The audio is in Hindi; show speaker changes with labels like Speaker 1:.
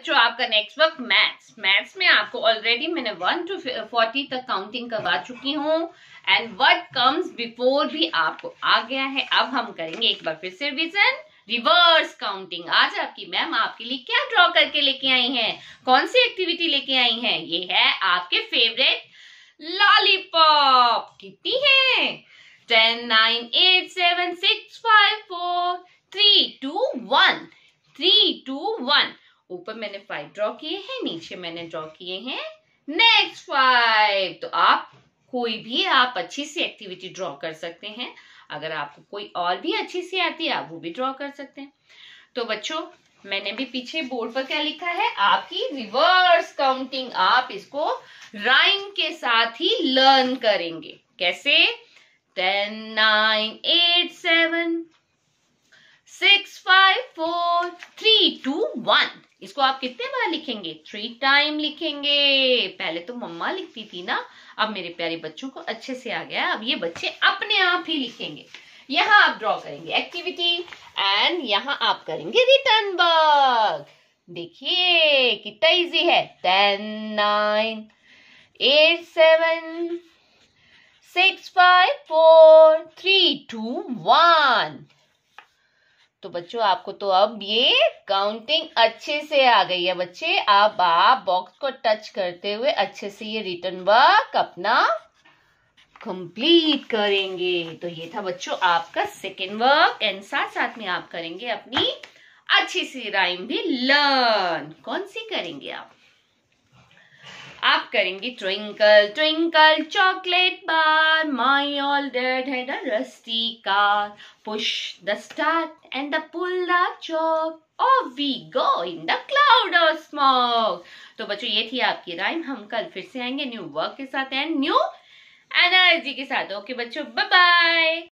Speaker 1: बच्चों आपका नेक्स्ट वर्क मैथ्स में आपको ऑलरेडी मैंने 1 to 40 तक काउंटिंग करवा चुकी हूँ एंड व्हाट कम्स बिफोर भी आपको आ गया है। अब हम करेंगे एक बार फिर से रिवीजन, रिवर्स काउंटिंग। आज आपकी मैम आपके लिए क्या ड्रॉ करके लेके आई हैं, कौन सी एक्टिविटी लेके आई हैं? ये है आपके फेवरेट लॉलीपॉप। कितनी है? 10 9 8 7 6 5 4 3 2 1 3 2 1। ऊपर मैंने 5 ड्रॉ किए हैं, नीचे मैंने ड्रॉ किए हैं नेक्स्ट 5। तो आप कोई भी आप अच्छी सी एक्टिविटी ड्रॉ कर सकते हैं। अगर आपको कोई और भी अच्छी सी आती है आप वो भी ड्रॉ कर सकते हैं। तो बच्चों मैंने भी पीछे बोर्ड पर क्या लिखा है, आपकी रिवर्स काउंटिंग। आप इसको राइम के साथ ही लर्न करेंगे। कैसे? 10 9 8 7 6 5 4 3 2 1। इसको आप कितने बार लिखेंगे? 3 टाइम लिखेंगे। पहले तो मम्मा लिखती थी ना, अब मेरे प्यारे बच्चों को अच्छे से आ गया। अब ये बच्चे अपने आप ही लिखेंगे। यहाँ आप ड्रॉ करेंगे एक्टिविटी एंड यहाँ आप करेंगे रिटर्न वर्क। देखिए कितना इजी है। 10 9 8 7 6 5 4 3 2 1। तो बच्चों आपको तो अब ये काउंटिंग अच्छे से आ गई है। बच्चे अब आप बॉक्स को टच करते हुए अच्छे से ये रिटर्न वर्क अपना कंप्लीट करेंगे। तो ये था बच्चों आपका सेकेंड वर्क एंड साथ साथ में आप करेंगे अपनी अच्छी सी राइम भी लर्न। कौन सी करेंगे आप करेंगे twinkle twinkle chocolate bar, my all dad had a rusty car, push the start and the pull the choke, off we go in the cloud of smoke. तो बच्चों ये थी आपकी राइम। हम कल फिर से आएंगे न्यू वर्क के साथ एंड न्यू एनर्जी के साथ। ओके बच्चों, बाय बाय।